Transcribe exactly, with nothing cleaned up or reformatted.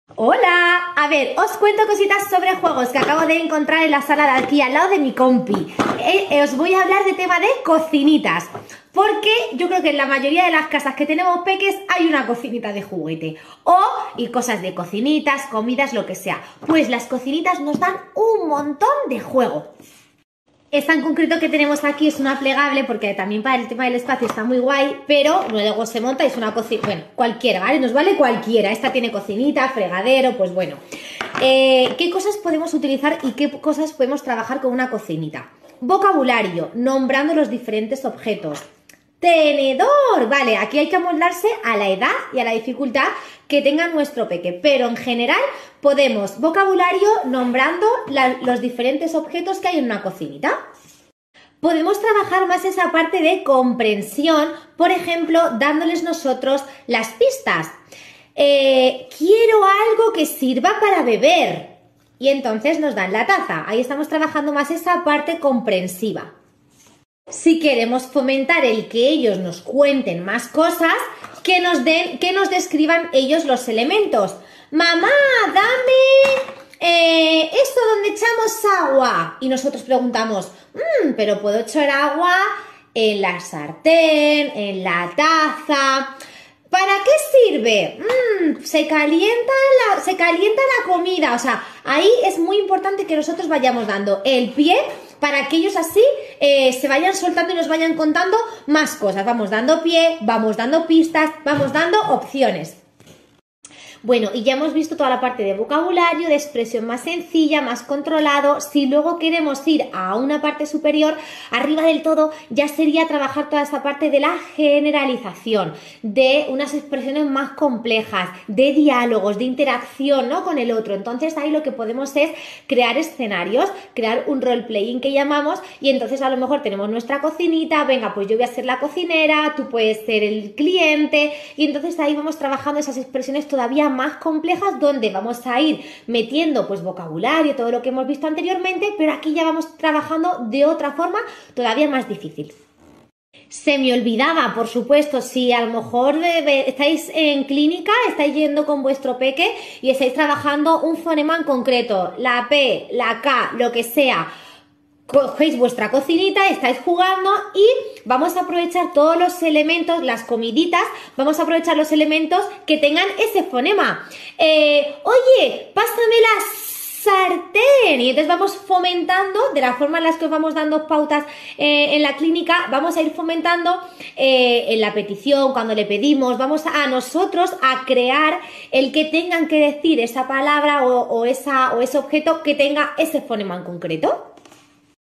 Hola, a ver, os cuento cositas sobre juegos que acabo de encontrar en la sala de aquí al lado de mi compi. Eh, eh, os voy a hablar de tema de cocinitas, porque yo creo que en la mayoría de las casas que tenemos peques hay una cocinita de juguete o y cosas de cocinitas, comidas, lo que sea. Pues las cocinitas nos dan un montón de juego. Esta en concreto que tenemos aquí es una plegable porque también para el tema del espacio está muy guay, pero luego se monta y es una cocina, bueno, cualquiera, ¿vale? Nos vale cualquiera. Esta tiene cocinita, fregadero, pues bueno. Eh, ¿Qué cosas podemos utilizar y qué cosas podemos trabajar con una cocinita? Vocabulario, nombrando los diferentes objetos. Tenedor, vale, aquí hay que amoldarse a la edad y a la dificultad que tenga nuestro peque, pero en general podemos vocabulario nombrando la, los diferentes objetos que hay en una cocinita. Podemos trabajar más esa parte de comprensión, por ejemplo, dándoles nosotros las pistas. Eh, quiero algo que sirva para beber y entonces nos dan la taza. Ahí estamos trabajando más esa parte comprensiva. Si queremos fomentar el que ellos nos cuenten más cosas, que nos den, que nos describan ellos los elementos. Mamá, dame eh, esto donde echamos agua. Y nosotros preguntamos, mmm, pero puedo echar agua en la sartén, en la taza. ¿Para qué sirve? Mm, se calienta la, se calienta la comida. O sea, ahí es muy importante que nosotros vayamos dando el pie para que ellos así eh, se vayan soltando y nos vayan contando más cosas. Vamos dando pie, vamos dando pistas, vamos dando opciones. Bueno, y ya hemos visto toda la parte de vocabulario, de expresión más sencilla, más controlado. Si luego queremos ir a una parte superior, arriba del todo, ya sería trabajar toda esta parte de la generalización, de unas expresiones más complejas, de diálogos, de interacción, ¿no?, con el otro. Entonces ahí lo que podemos es crear escenarios, crear un role-playing que llamamos, y entonces a lo mejor tenemos nuestra cocinita, venga, pues yo voy a ser la cocinera, tú puedes ser el cliente, y entonces ahí vamos trabajando esas expresiones todavía más complejas donde vamos a ir metiendo pues vocabulario, todo lo que hemos visto anteriormente, pero aquí ya vamos trabajando de otra forma todavía más difícil. Se me olvidaba, por supuesto, si a lo mejor estáis en clínica, estáis yendo con vuestro peque y estáis trabajando un fonema en concreto, la P, la K, lo que sea. Cogéis vuestra cocinita, estáis jugando y vamos a aprovechar todos los elementos, las comiditas, vamos a aprovechar los elementos que tengan ese fonema. Eh, oye, pásame la sartén. Y entonces vamos fomentando, de la forma en la que os vamos dando pautas eh, en la clínica, vamos a ir fomentando eh, en la petición, cuando le pedimos, vamos a nosotros a crear el que tengan que decir esa palabra o, o, esa, o ese objeto que tenga ese fonema en concreto.